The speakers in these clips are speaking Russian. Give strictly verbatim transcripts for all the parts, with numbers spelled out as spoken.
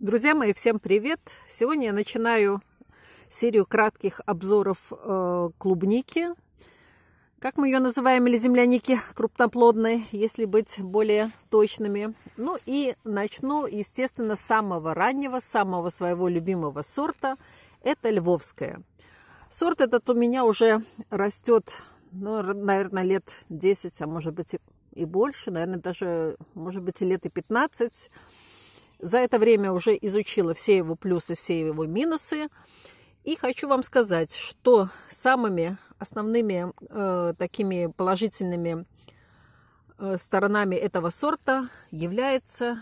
Друзья мои, всем привет! Сегодня я начинаю серию кратких обзоров э, клубники. Как мы ее называем, или земляники крупноплодной, если быть более точными. Ну и начну, естественно, с самого раннего, самого своего любимого сорта. Это львовская. Сорт этот у меня уже растет, ну, наверное, лет десять, а может быть и больше. Наверное, даже, может быть, и лет и пятнадцать. За это время уже изучила все его плюсы, все его минусы. И хочу вам сказать, что самыми основными э, такими положительными э, сторонами этого сорта является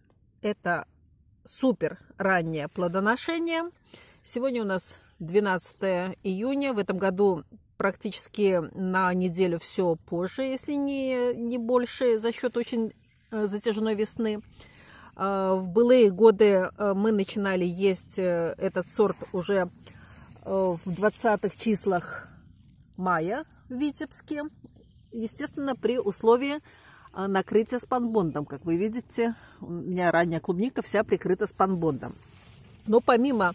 это супер раннее плодоношение. Сегодня у нас двенадцатое июня. В этом году практически на неделю все позже, если не, не больше, за счет очень э, затяжной весны. В былые годы мы начинали есть этот сорт уже в двадцатых числах мая в Витебске. Естественно, при условии накрытия спанбондом. Как вы видите, у меня ранняя клубника вся прикрыта спанбондом. Но помимо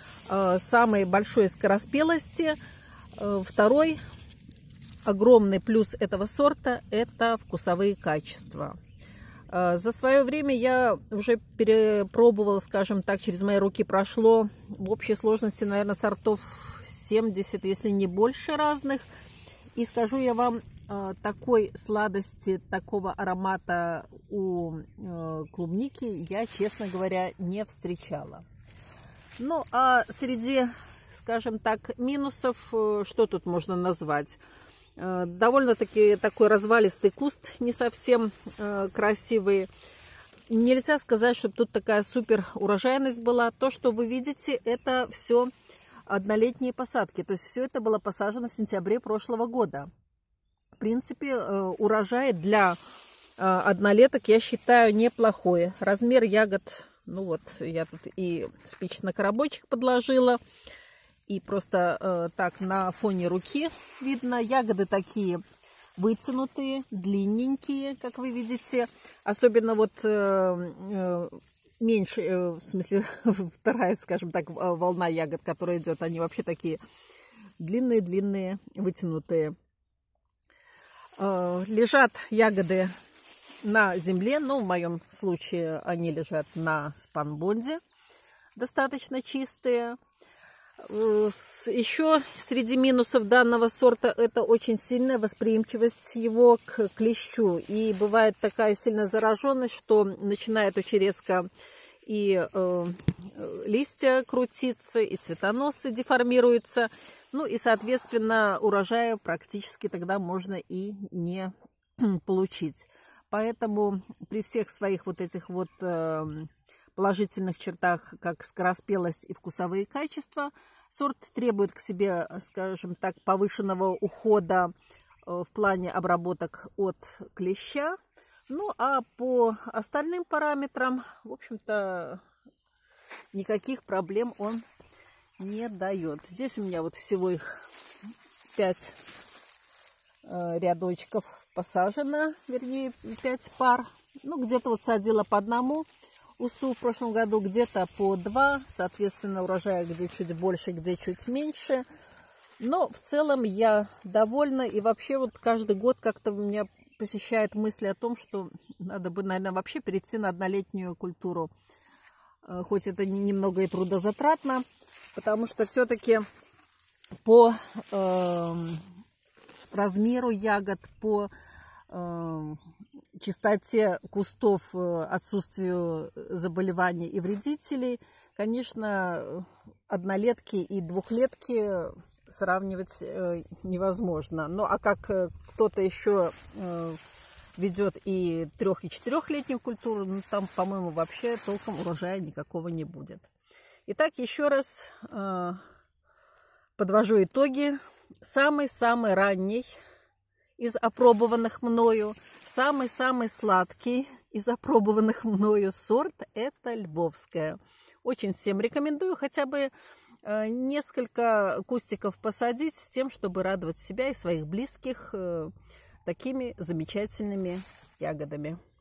самой большой скороспелости, второй огромный плюс этого сорта – это вкусовые качества. За свое время я уже перепробовала, скажем так, через мои руки прошло в общей сложности, наверное, сортов семьдесят, если не больше разных. И скажу я вам, такой сладости, такого аромата у клубники я, честно говоря, не встречала. Ну, а среди, скажем так, минусов, что тут можно назвать? Довольно-таки такой развалистый куст, не совсем э, красивый. Нельзя сказать, чтобы тут такая супер урожайность была. То, что вы видите, это все однолетние посадки. То есть все это было посажено в сентябре прошлого года. В принципе, э, урожай для э, однолеток, я считаю, неплохой. Размер ягод, ну вот, я тут и спичечный коробочек подложила. И просто э, так на фоне руки видно, ягоды такие вытянутые, длинненькие, как вы видите. Особенно вот э, э, меньше, э, в смысле вторая, скажем так, волна ягод, которая идет, они вообще такие длинные-длинные, вытянутые. Э, лежат ягоды на земле, но в моем случае они лежат на спанбонде, достаточно чистые. Еще среди минусов данного сорта это очень сильная восприимчивость его к клещу. И бывает такая сильная зараженность, что начинает очень резко и э, листья крутиться, и цветоносы деформируются. Ну и, соответственно, урожая практически тогда можно и не получить. Поэтому при всех своих вот этих вот... Э, положительных чертах, как скороспелость и вкусовые качества, сорт требует к себе, скажем так, повышенного ухода в плане обработок от клеща. Ну, а по остальным параметрам, в общем-то, никаких проблем он не дает. Здесь у меня вот всего их пять рядочков посажено, вернее, пять пар. Ну, где-то вот садила по одному усу в прошлом году, где-то по два, соответственно, урожая где чуть больше, где чуть меньше. Но в целом я довольна, и вообще вот каждый год как-то меня посещает мысль о том, что надо бы, наверное, вообще перейти на однолетнюю культуру, хоть это немного и трудозатратно, потому что все-таки по э, размеру ягод, по э, чистоте кустов, отсутствию заболеваний и вредителей, конечно, однолетки и двухлетки сравнивать невозможно. Ну, а как кто-то еще ведет и трех- и четырехлетнюю культуру, ну, там, по-моему, вообще толком урожая никакого не будет. Итак, еще раз подвожу итоги. Самый-самый ранний из опробованных мною, самый-самый сладкий из опробованных мною сорт – это львовская. Очень всем рекомендую хотя бы э, несколько кустиков посадить с тем, чтобы радовать себя и своих близких э, такими замечательными ягодами.